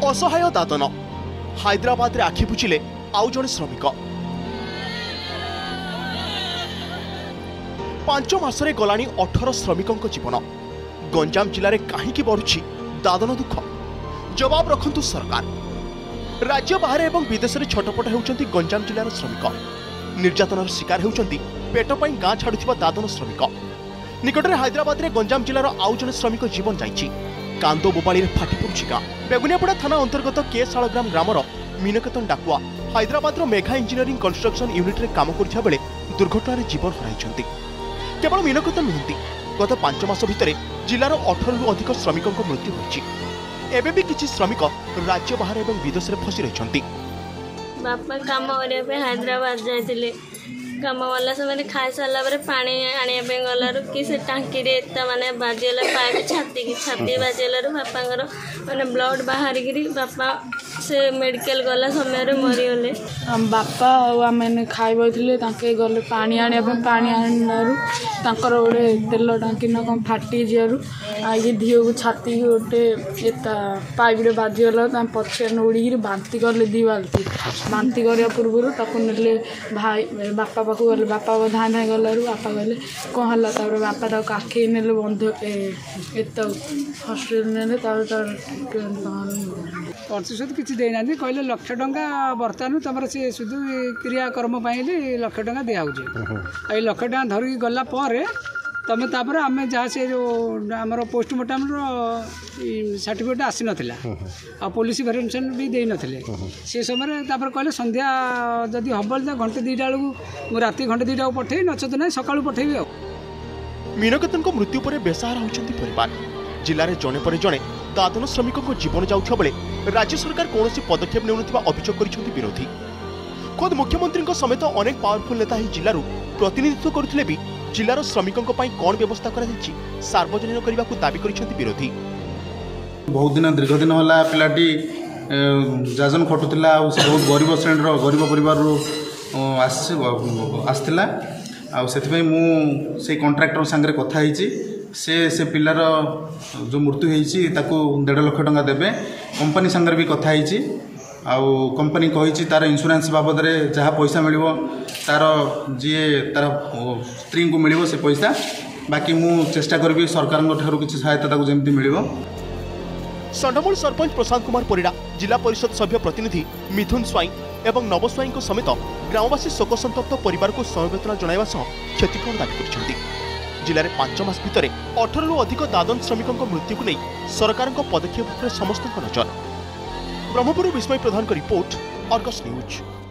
असहाय दादन हैदराबाद रे आखि बुझिले आउ जणे श्रमिक 5 मासरे गलानी 18 श्रमिकों जीवन गंजाम जिले में कहीं बढ़ुछि दादन दुख जवाब रखंतु सरकार। राज्य बाहर एवं विदेश में छटपट होउछंती गंजाम जिलार श्रमिक निर्यातनार शिकार होउछंती पेट पई गाँ छाड़ुथिबा दादन श्रमिक। निकटरे हैदराबाद रे गंजाम जिलार आउ जणे श्रमिक जीवन जाइछि कांदो बोबाड़ी रे फाटी पड़ुछि गाँ। बेगुनियापड़ा थाना अंतर्गत के शालग्राम ग्रामर Meenketan Dakua Hyderabad Megha engineering construction unit रे काम करथिबा बेले दुर्घटना रे जीवन हराइछंती। केवल मीनकेतन नुहंती गत 5 मास भितर जिलार 18 रु अधिक श्रमिकों मृत्यु होइछि। एबे भी किछि श्रमिक राज्य बाहर एवं विदेश रे फसी रहिछंती। बापा काम करने पे हैदराबाद जाइले काम वाला से खाई सारा पर पानी आने गलार कि से टांकी माने बाजीगला पाइप छाती बाजीगलु बापांर माने ब्लड बाहर बापा से मेडिकल गला समय मरीगले। बापा आम खाई बइथिले गले पानी आने पानी आनारू गोटे तेल टांकी न कम फाटी जीवु ये धीओ को छाती गोटे पाइप रे बाजीगला पछे उड़ी बांती कले 2 बाल्टी बांती करने पूर्व ने भाई बापा पाक गले बापा धाँ धाँ गलु बापा गले कौन है बापा तक आखि ने बंध एत हस्पिटाल ने प्रतिशत किसी देना कहले 1 लाख टंका बर्तमान तुम सी शुद्ध क्रियाकर्म लक्ष टंका दिखाऊे 1 लाख टंका धरिकी गला तुम तापर आम जहाँ से जो आमर पोस्टमार्टम सर्टिफिकेट आसी नाला आ पुलिस भेरिफिकेशन भी दे नथिले से समय कहले संध्या जदि हम घंटे 2टा बेलू राति घंटे 2टा पठे नचत ना सका पठेबी। मीनकेतन मृत्यु पर बेसहारा होती परिवार जिले में जड़े पर जड़े दादन श्रमिकों जीवन जाउथिबा बेले राज्य सरकार कौन पदक्षेप नेउनथिबा अभियोग करिसेंती विरोधी। खुद मुख्यमंत्री समेत अनेक पावरफुल नेता ही जिलूर प्रतिनिधित्व करथिले भी जिलार श्रमिकों कौन व्यवस्था सार्वजनिक करने को दाबी करिसेंती विरोधी। बहुत दिन दीर्घ दिन है पिलाटी जाजन खटुला बहुत गरीब श्रेणी गरीब परिवार आसला से मुझे कंट्राक्टर सांगे कथा से पिलार जो मृत्यु होती 1.5 लाख टंका देवे कंपनी सांगे भी कथा आउ कंपनी कही तार इंश्योरेंस बाबद जहाँ पैसा मिल तार जी तार स्त्री को मिल से पैसा बाकी मु चेष्टा करी सरकार किसी सहायता जमी मिल। संडमूल सरपंच प्रशांत कुमार परिड़ा जिला परिषद सभ्य प्रतिनिधि मिथुन स्वाई एवं नव स्वाई समेत ग्रामवासी शोक संतप्त परिवार को समवेदना जणाइबा सह क्षतिपूरण दाबी करछंती। जिले में 5 मास भितर 18 रु अधिक दादन श्रमिकों मृत्यु को नहीं सरकार पदक्षेप समस्त नजर। ब्रह्मपुर विस्मय प्रधान का रिपोर्ट, अर्गस न्यूज।